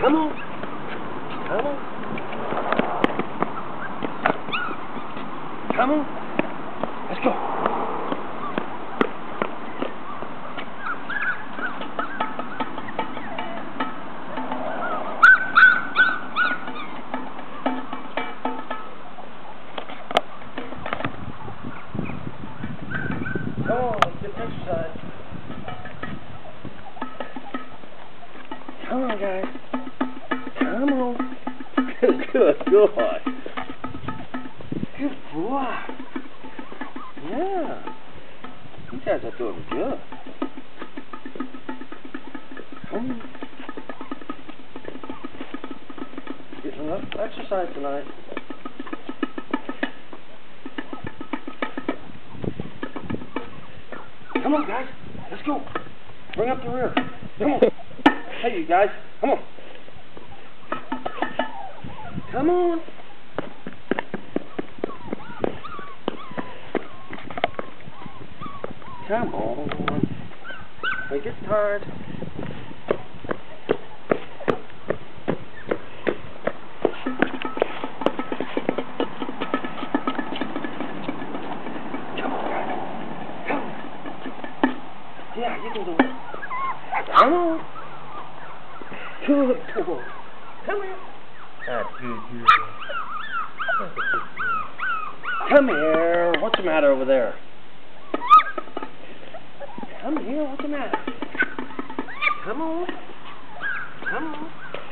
Come on. Come on. Come on. Let's go. Come on, let's get exercise. Come on, guys. Come on. Good boy. Good boy. Yeah. You guys are doing good. Come on. Getting enough exercise tonight. Come on, guys. Let's go. Bring up the rear. Come on. Hey, you guys. Come on. Come on. Come on. When it gets tired. Come on, guys. Come on. Yeah, you can do it. Come on. Good boy. Come here. That's good. Come here. What's the matter over there? Come here. What's the matter? Come on. Come on.